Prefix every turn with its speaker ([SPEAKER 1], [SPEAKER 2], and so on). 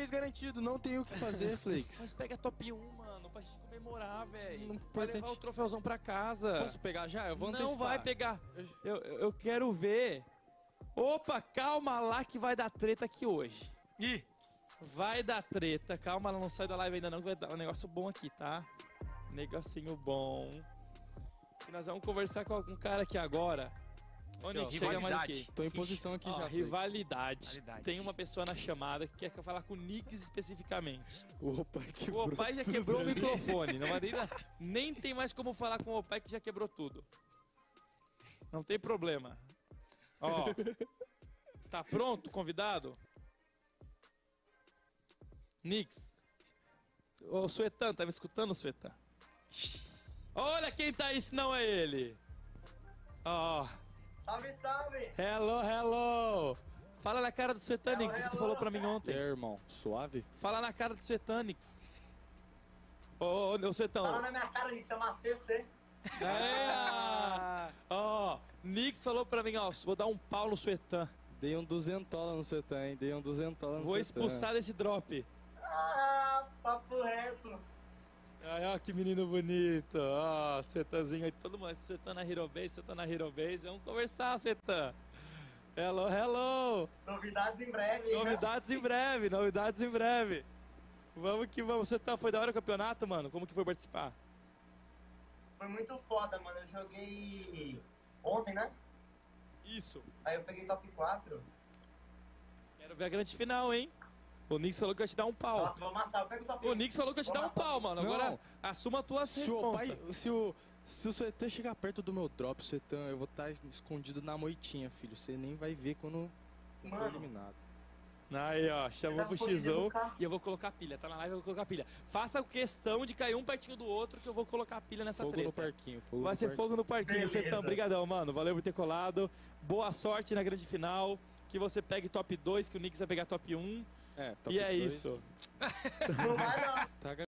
[SPEAKER 1] 3 garantido, não tem o que fazer, Flakes.
[SPEAKER 2] Mas pega top 1, mano, pra gente comemorar, velho. Pra
[SPEAKER 1] Importante.
[SPEAKER 2] levar o troféuzão pra casa.
[SPEAKER 1] Posso pegar já? Eu vou
[SPEAKER 2] Não
[SPEAKER 1] antecipar.
[SPEAKER 2] vai pegar. Eu quero ver. Opa, calma lá que vai dar treta aqui hoje.
[SPEAKER 3] Ih!
[SPEAKER 2] Vai dar treta. Calma, ela não sai da live ainda não, que vai dar um negócio bom aqui, tá? Negocinho bom. E nós vamos conversar com um cara aqui agora. Ô, Nick, chega mais aqui.
[SPEAKER 1] Tô em posição aqui
[SPEAKER 2] Ó,
[SPEAKER 1] já, Flakes.
[SPEAKER 2] rivalidade. Tem uma pessoa na chamada que quer falar com o Nix especificamente.
[SPEAKER 1] O Opai
[SPEAKER 2] O
[SPEAKER 1] quebrou.
[SPEAKER 2] Opai já
[SPEAKER 1] tudo
[SPEAKER 2] quebrou o
[SPEAKER 1] pra mim.
[SPEAKER 2] microfone. Não vai nem tem mais como falar com o Opai que já quebrou tudo. Não tem problema. Ó. Tá pronto, convidado? Nix. Ô, Suetan, tá me escutando, Suetan? Olha quem tá aí, se não é ele. Ó.
[SPEAKER 4] Salve, salve!
[SPEAKER 2] Hello. Fala na cara do Suetanix que tu falou pra mim
[SPEAKER 1] E aí,
[SPEAKER 2] ontem.
[SPEAKER 1] irmão? Suave?
[SPEAKER 2] Fala na cara do Suetanix. Ô, Suetão.
[SPEAKER 4] Fala na minha cara, Nick, você é uma você.
[SPEAKER 2] Ó, Nix falou pra mim, ó, vou dar um pau no Suetan.
[SPEAKER 1] Dei um duzentola no Setan, hein? Dei um duzentola no
[SPEAKER 2] Vou
[SPEAKER 1] Setan.
[SPEAKER 2] expulsar desse drop.
[SPEAKER 4] Ah, papo reto.
[SPEAKER 2] Ai, ó, que menino bonito. Ó, Suetanzinho aí, todo mundo. Suetan na Hero Base, Suetan na Hero Base. Vamos conversar, Suetan. Hello.
[SPEAKER 4] Novidades em breve, hein?
[SPEAKER 2] Novidades em breve. Vamos que vamos. Suetan, foi da hora o campeonato, mano? Como que foi participar?
[SPEAKER 4] Foi muito foda, mano. Eu joguei ontem, né?
[SPEAKER 2] Isso.
[SPEAKER 4] Aí eu peguei top 4.
[SPEAKER 2] Quero ver a grande final, hein? O Nix falou que ia te dar um pau.
[SPEAKER 4] Nossa, vou amassar. Eu pego o top 1.
[SPEAKER 2] O Nix falou que ia te dar um pau, mano.
[SPEAKER 1] Não.
[SPEAKER 2] Agora assuma a tua
[SPEAKER 1] Se o
[SPEAKER 2] responsa.
[SPEAKER 1] Opai, se o Suetan chegar perto do meu drop, Suetan, eu vou estar escondido na moitinha, filho. Você nem vai ver quando for
[SPEAKER 4] Mano.
[SPEAKER 1] eliminado.
[SPEAKER 2] Aí, ó, chamou
[SPEAKER 4] Você tá
[SPEAKER 2] pro
[SPEAKER 4] escondido
[SPEAKER 2] Xão
[SPEAKER 4] no carro.
[SPEAKER 2] e eu vou colocar pilha. Tá na live, eu vou colocar pilha. Faça questão de cair um pertinho do outro que eu vou colocar pilha nessa
[SPEAKER 1] Fogo
[SPEAKER 2] treta.
[SPEAKER 1] no parquinho. Fogo
[SPEAKER 2] Vai
[SPEAKER 1] no
[SPEAKER 2] ser
[SPEAKER 1] parquinho.
[SPEAKER 2] fogo no parquinho,
[SPEAKER 4] Beleza.
[SPEAKER 2] Cetão. Brigadão, mano. Valeu por ter colado. Boa sorte na grande final. Que você pegue top 2, que o Nix vai pegar top 1.
[SPEAKER 1] É, top
[SPEAKER 2] E é
[SPEAKER 1] 2.
[SPEAKER 2] isso.
[SPEAKER 4] Não vai, não.
[SPEAKER 1] Tá